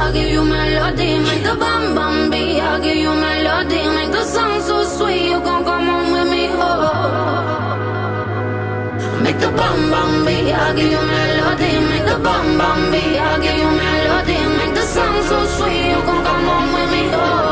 I'll give you melody. Make the bam bam beat. I'll give you melody. Make the song so sweet. You gon' come home with me, oh. Make the bam bam beat. I'll give you melody. Make the bam bam beat. I'll give you melody. Make the song so sweet. You gon' come home with me, oh.